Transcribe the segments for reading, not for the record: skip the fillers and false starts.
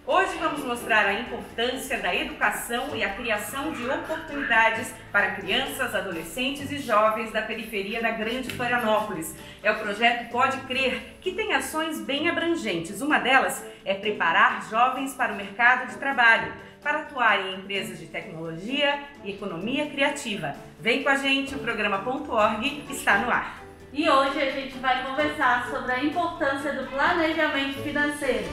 Hoje vamos mostrar a importância da educação e a criação de oportunidades para crianças, adolescentes e jovens da periferia da Grande Florianópolis. É o projeto Pode Crer, que tem ações bem abrangentes. Uma delas é preparar jovens para o mercado de trabalho, para atuar em empresas de tecnologia e economia criativa. Vem com a gente, o programa .org está no ar. E hoje a gente vai conversar sobre a importância do planejamento financeiro.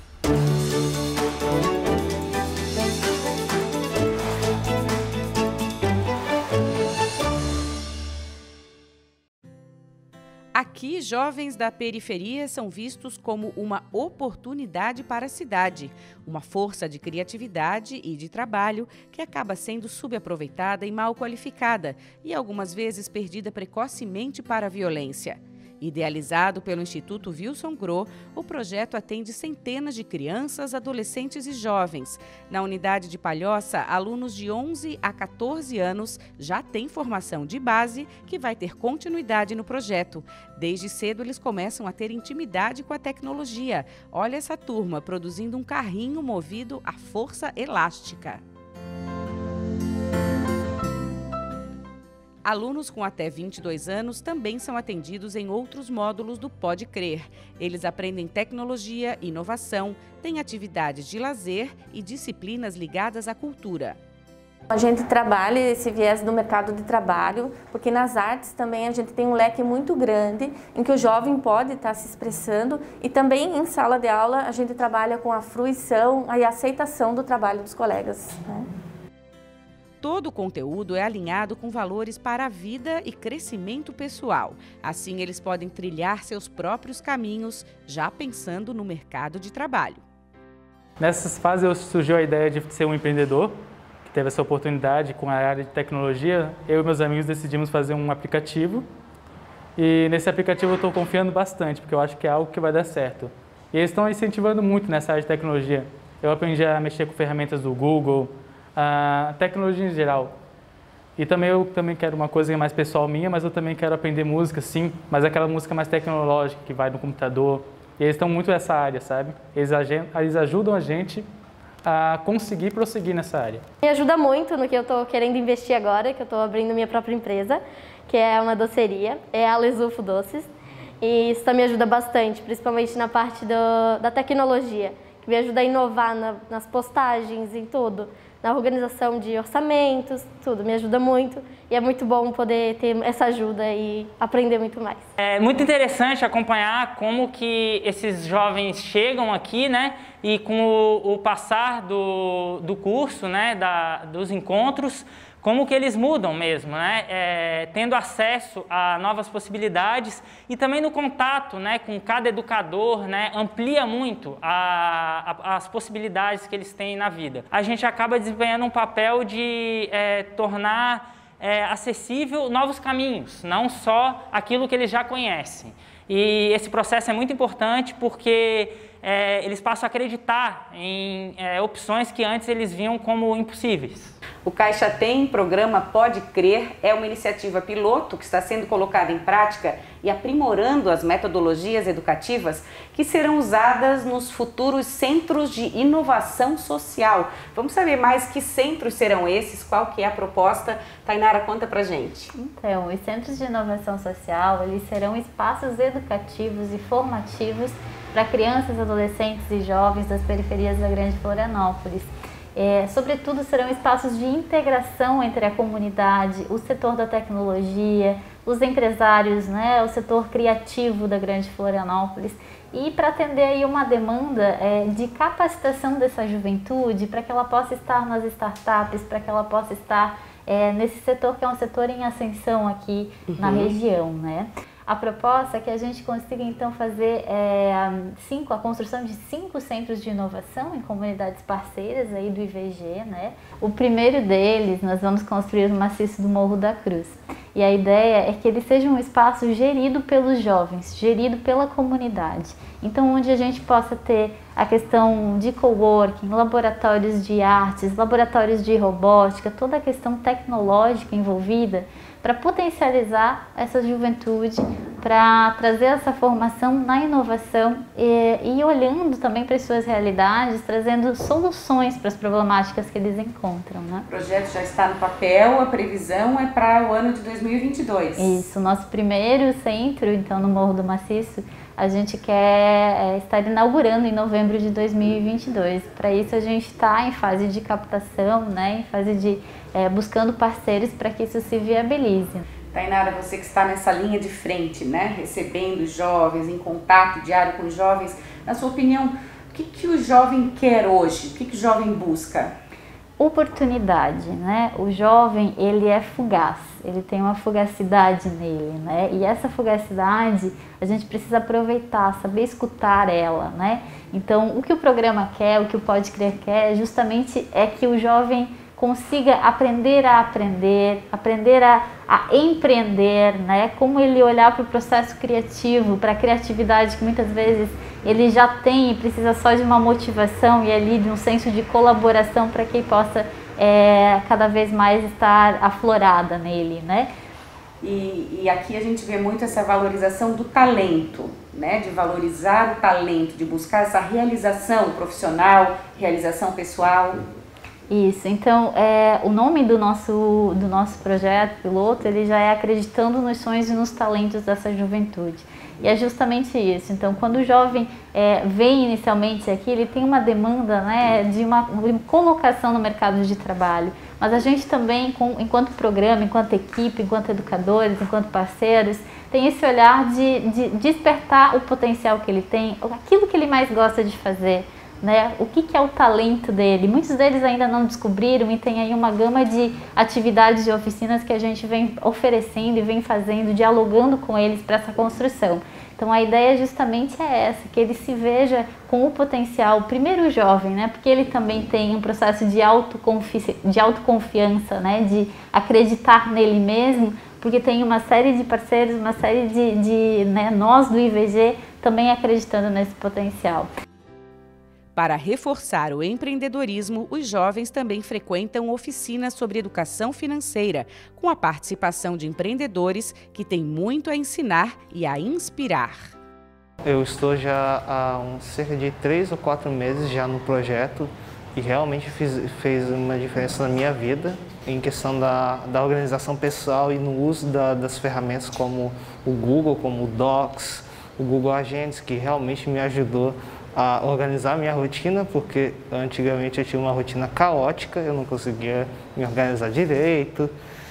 Aqui, jovens da periferia são vistos como uma oportunidade para a cidade, uma força de criatividade e de trabalho que acaba sendo subaproveitada e mal qualificada e algumas vezes perdida precocemente para a violência. Idealizado pelo Instituto Wilson Groh, o projeto atende centenas de crianças, adolescentes e jovens. Na unidade de Palhoça, alunos de 11 a 14 anos já têm formação de base que vai ter continuidade no projeto. Desde cedo, eles começam a ter intimidade com a tecnologia. Olha essa turma produzindo um carrinho movido à força elástica. Alunos com até 22 anos também são atendidos em outros módulos do Pode Crer. Eles aprendem tecnologia, inovação, têm atividades de lazer e disciplinas ligadas à cultura. A gente trabalha esse viés do mercado de trabalho, porque nas artes também a gente tem um leque muito grande em que o jovem pode estar se expressando e também em sala de aula a gente trabalha com a fruição e a aceitação do trabalho dos colegas, né? Todo o conteúdo é alinhado com valores para a vida e crescimento pessoal. Assim, eles podem trilhar seus próprios caminhos, já pensando no mercado de trabalho. Nessas fases surgiu a ideia de ser um empreendedor, que teve essa oportunidade com a área de tecnologia. Eu e meus amigos decidimos fazer um aplicativo. E nesse aplicativo eu estou confiando bastante, porque eu acho que é algo que vai dar certo. E eles estão incentivando muito nessa área de tecnologia. Eu aprendi a mexer com ferramentas do Google, a tecnologia em geral. E eu também quero uma coisa mais pessoal minha, mas eu também quero aprender música, sim, mas aquela música mais tecnológica, que vai no computador. E eles estão muito nessa área, sabe? Eles ajudam a gente a conseguir prosseguir nessa área. Me ajuda muito no que eu estou querendo investir agora, que eu estou abrindo minha própria empresa, que é uma doceria, é a Lesufo Doces. E isso também me ajuda bastante, principalmente na parte da tecnologia, que me ajuda a inovar nas postagens, em tudo. Na organização de orçamentos, tudo, me ajuda muito e é muito bom poder ter essa ajuda e aprender muito mais. É muito interessante acompanhar como que esses jovens chegam aqui, né, e com o passar do curso, né, dos encontros, como que eles mudam mesmo, né? Tendo acesso a novas possibilidades e também no contato, né, com cada educador, né, amplia muito as possibilidades que eles têm na vida. A gente acaba desempenhando um papel de tornar acessível novos caminhos, não só aquilo que eles já conhecem. E esse processo é muito importante porque eles passam a acreditar em opções que antes eles viam como impossíveis. O Caixa Tem programa Pode Crer é uma iniciativa piloto que está sendo colocada em prática e aprimorando as metodologias educativas que serão usadas nos futuros centros de inovação social. Vamos saber mais que centros serão esses, qual que é a proposta? Tainara, conta pra gente. Então, os centros de inovação social, eles serão espaços educativos e formativos para crianças, adolescentes e jovens das periferias da Grande Florianópolis. Sobretudo, serão espaços de integração entre a comunidade, o setor da tecnologia, os empresários, né, o setor criativo da Grande Florianópolis, e para atender aí uma demanda de capacitação dessa juventude, para que ela possa estar nas startups, para que ela possa estar nesse setor que é um setor em ascensão aqui na região, né? A proposta é que a gente consiga, então, fazer a construção de 5 centros de inovação em comunidades parceiras aí do IVG, né? O primeiro deles, nós vamos construir no maciço do Morro da Cruz. E a ideia é que ele seja um espaço gerido pelos jovens, gerido pela comunidade. Então, onde a gente possa ter a questão de coworking, laboratórios de artes, laboratórios de robótica, toda a questão tecnológica envolvida, para potencializar essa juventude para trazer essa formação na inovação e olhando também para as suas realidades, trazendo soluções para as problemáticas que eles encontram, né? O projeto já está no papel, a previsão é para o ano de 2022. Isso, nosso primeiro centro, então, no Morro do Maciço, a gente quer estar inaugurando em novembro de 2022. Para isso a gente está em fase de captação, né, em fase de buscando parceiros para que isso se viabilize. Tainara, você que está nessa linha de frente, né, recebendo jovens, em contato diário com jovens, na sua opinião, o que o jovem quer hoje? O que o jovem busca? Oportunidade, né? O jovem, ele é fugaz, ele tem uma fugacidade nele, né? E essa fugacidade a gente precisa aproveitar, saber escutar ela, né? Então, o que o programa quer, o que o Pode Crer quer, justamente é que o jovem consiga aprender a empreender, né? Como ele olhar para o processo criativo, para a criatividade que muitas vezes ele já tem e precisa só de uma motivação e ali de um senso de colaboração para que ele possa cada vez mais estar aflorada nele, né? E aqui a gente vê muito essa valorização do talento, né? De valorizar o talento, de buscar essa realização profissional, realização pessoal. Isso, então o nome do nosso projeto piloto, ele já é acreditando nos sonhos e nos talentos dessa juventude. E é justamente isso. Então, quando o jovem vem inicialmente aqui, ele tem uma demanda, né, de uma colocação no mercado de trabalho. Mas a gente também, enquanto programa, enquanto equipe, enquanto educadores, enquanto parceiros, tem esse olhar de despertar o potencial que ele tem, aquilo que ele mais gosta de fazer. Né? O que é o talento dele? Muitos deles ainda não descobriram e tem aí uma gama de atividades e oficinas que a gente vem oferecendo e vem fazendo, dialogando com eles para essa construção. Então a ideia justamente é essa, que ele se veja com o potencial, primeiro o jovem, né? Porque ele também tem um processo de autoconfiança, né? De acreditar nele mesmo, porque tem uma série de parceiros, uma série né? Nós do IVG também acreditando nesse potencial. Para reforçar o empreendedorismo, os jovens também frequentam oficinas sobre educação financeira, com a participação de empreendedores que têm muito a ensinar e a inspirar. Eu estou já há cerca de 3 ou 4 meses já no projeto e realmente fez uma diferença na minha vida em questão da organização pessoal e no uso das ferramentas como o Google, como o Docs, o Google Agents, que realmente me ajudou a organizar minha rotina, porque antigamente eu tinha uma rotina caótica, eu não conseguia me organizar direito,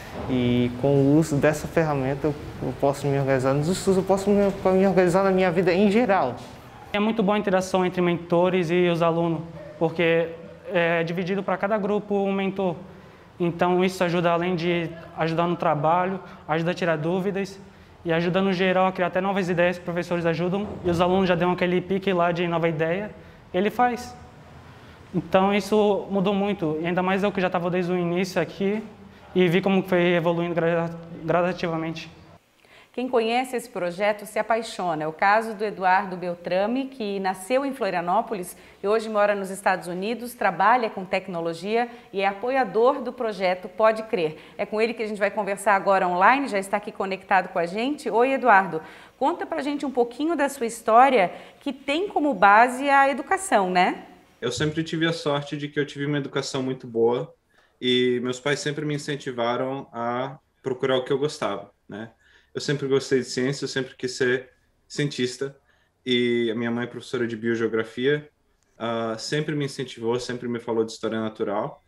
e com o uso dessa ferramenta eu posso me organizar nos estudos, eu posso me organizar na minha vida em geral. É muito boa a interação entre mentores e os alunos, porque é dividido para cada grupo um mentor, então isso ajuda, além de ajudar no trabalho, ajuda a tirar dúvidas, e ajuda no geral a criar até novas ideias, os professores ajudam, e os alunos já dão aquele pique lá de nova ideia, ele faz. Então isso mudou muito, e ainda mais eu que já estava desde o início aqui, e vi como foi evoluindo gradativamente. Quem conhece esse projeto se apaixona. É o caso do Eduardo Beltrame, que nasceu em Florianópolis e hoje mora nos Estados Unidos, trabalha com tecnologia e é apoiador do projeto Pode Crer. É com ele que a gente vai conversar agora online, já está aqui conectado com a gente. Oi, Eduardo. Conta pra gente um pouquinho da sua história, que tem como base a educação, né? Eu sempre tive a sorte de que eu tive uma educação muito boa e meus pais sempre me incentivaram a procurar o que eu gostava, né? Eu sempre gostei de ciência, eu sempre quis ser cientista e a minha mãe, professora de biogeografia, sempre me incentivou, sempre me falou de história natural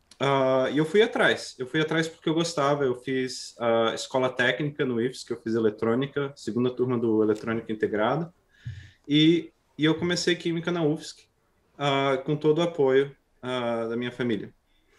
e eu fui atrás porque eu gostava. Eu fiz escola técnica no IFES, que eu fiz eletrônica, segunda turma do eletrônica integrado e eu comecei química na UFSC com todo o apoio da minha família.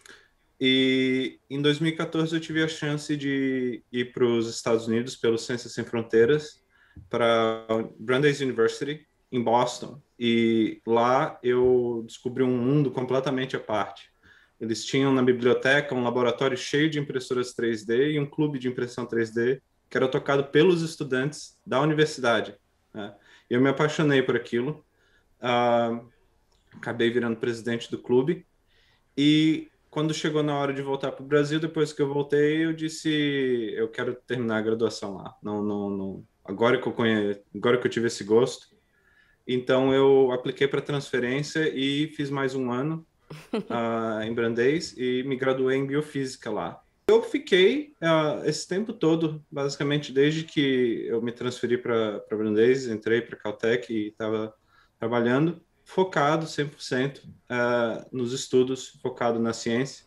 E em 2014 eu tive a chance de ir para os Estados Unidos pelo Ciências Sem Fronteiras, para Brandeis University, em Boston. E lá eu descobri um mundo completamente à parte. Eles tinham na biblioteca um laboratório cheio de impressoras 3D e um clube de impressão 3D que era tocado pelos estudantes da universidade, né? Eu me apaixonei por aquilo, acabei virando presidente do clube e quando chegou na hora de voltar para o Brasil, depois que eu voltei, eu disse, eu quero terminar a graduação lá. agora que eu tive esse gosto. Então, eu apliquei para transferência e fiz mais um ano em Brandeis e me graduei em biofísica lá. Eu fiquei esse tempo todo, basicamente, desde que eu me transferi para Brandeis, entrei para Caltech e estava trabalhando, focado 100% nos estudos, focado na ciência,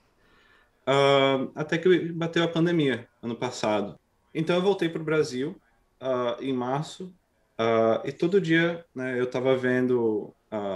até que bateu a pandemia, ano passado. Então, eu voltei para o Brasil em março, e todo dia, né, eu estava vendo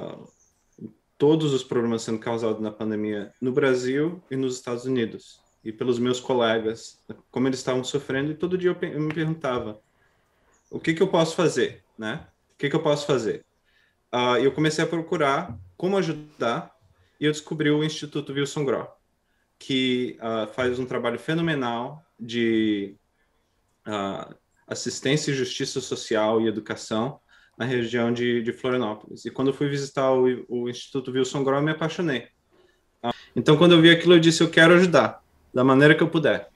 todos os problemas sendo causados na pandemia no Brasil e nos Estados Unidos, e pelos meus colegas, como eles estavam sofrendo, e todo dia eu me perguntava, o que eu posso fazer, né? O que eu posso fazer? E eu comecei a procurar como ajudar, e eu descobri o Instituto Wilson Groh, que faz um trabalho fenomenal de assistência e justiça social e educação na região de Florianópolis. E quando eu fui visitar o Instituto Wilson Groh, eu me apaixonei. Então, quando eu vi aquilo, eu disse, eu quero ajudar, da maneira que eu puder.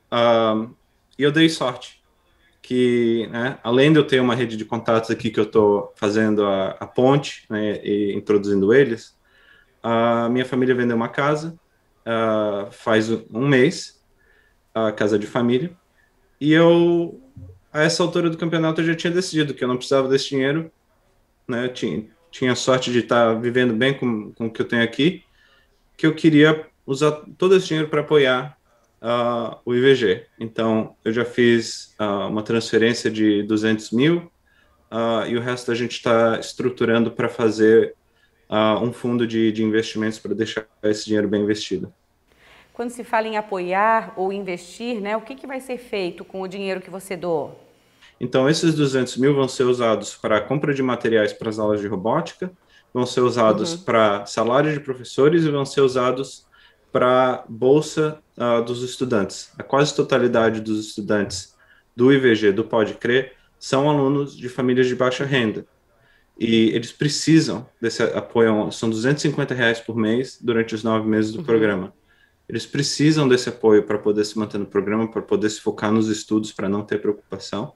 E eu dei sorte, que, né, além de eu ter uma rede de contatos aqui que eu estou fazendo a ponte, né, e introduzindo eles, a minha família vendeu uma casa faz um mês, a casa de família, e eu, a essa altura do campeonato, eu já tinha decidido que eu não precisava desse dinheiro, né, eu tinha sorte de estar vivendo bem com o que eu tenho aqui, que eu queria usar todo esse dinheiro para apoiar o IVG. Então, eu já fiz uma transferência de 200 mil e o resto a gente está estruturando para fazer um fundo de investimentos para deixar esse dinheiro bem investido. Quando se fala em apoiar ou investir, né, o que vai ser feito com o dinheiro que você doou? Então, esses 200 mil vão ser usados para a compra de materiais para as aulas de robótica, vão ser usados para salário de professores e vão ser usados para bolsa dos estudantes. A quase totalidade dos estudantes do IVG, do Pode Crer, são alunos de famílias de baixa renda. E eles precisam desse apoio, são R$250 por mês durante os 9 meses do programa. Eles precisam desse apoio para poder se manter no programa, para poder se focar nos estudos, para não ter preocupação.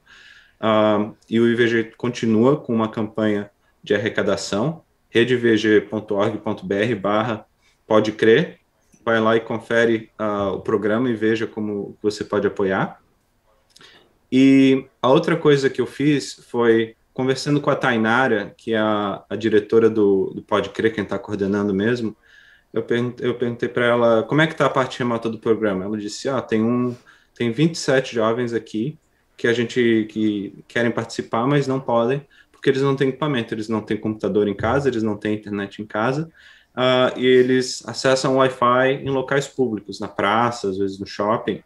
E o IVG continua com uma campanha de arrecadação, redevg.org.br/podecrer. Vai lá e confere o programa e veja como você pode apoiar. E a outra coisa que eu fiz foi, conversando com a Tainara, que é a diretora do Pode Crer, quem está coordenando mesmo, eu perguntei para ela como é que está a parte remota do programa. Ela disse, tem 27 jovens aqui que querem participar, mas não podem, porque eles não têm equipamento, eles não têm computador em casa, eles não têm internet em casa, e eles acessam Wi-Fi em locais públicos, na praça, às vezes no shopping.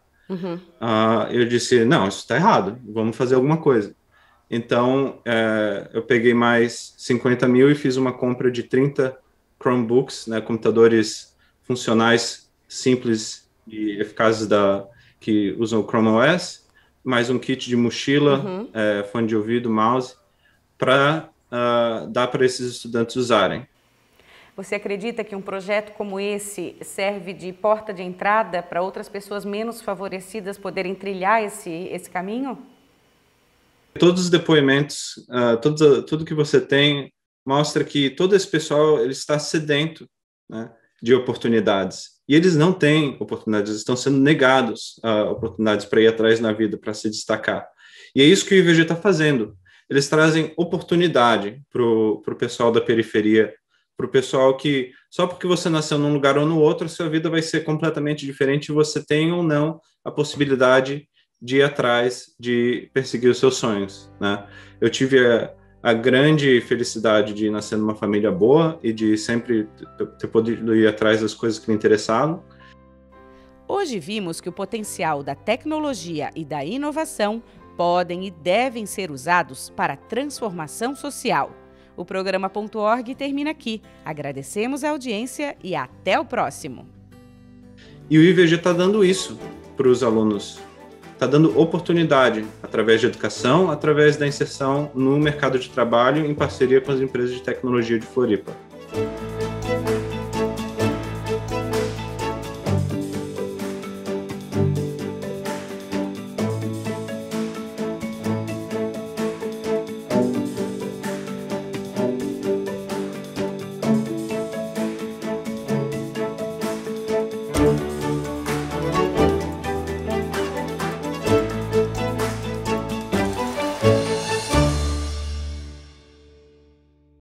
Eu disse, não, isso está errado, vamos fazer alguma coisa. Então, eu peguei mais 50 mil e fiz uma compra de 30 Chromebooks, né, computadores funcionais, simples e eficazes que usam o Chrome OS, mais um kit de mochila, fone de ouvido, mouse, para dar para esses estudantes usarem. Você acredita que um projeto como esse serve de porta de entrada para outras pessoas menos favorecidas poderem trilhar esse caminho? Todos os depoimentos, tudo que você tem, mostra que todo esse pessoal ele está sedento, né, de oportunidades. E eles não têm oportunidades, eles estão sendo negados oportunidades para ir atrás na vida, para se destacar. E é isso que o IVG está fazendo. Eles trazem oportunidade para o pessoal da periferia, para o pessoal que, só porque você nasceu num lugar ou no outro, sua vida vai ser completamente diferente e você tem ou não a possibilidade de ir atrás, de perseguir os seus sonhos, né? Eu tive a grande felicidade de nascer numa família boa e de sempre ter podido ir atrás das coisas que me interessavam. Hoje vimos que o potencial da tecnologia e da inovação podem e devem ser usados para a transformação social. O programa .org termina aqui. Agradecemos a audiência e até o próximo. E o IVG está dando isso para os alunos. Está dando oportunidade através de educação, através da inserção no mercado de trabalho em parceria com as empresas de tecnologia de Floripa.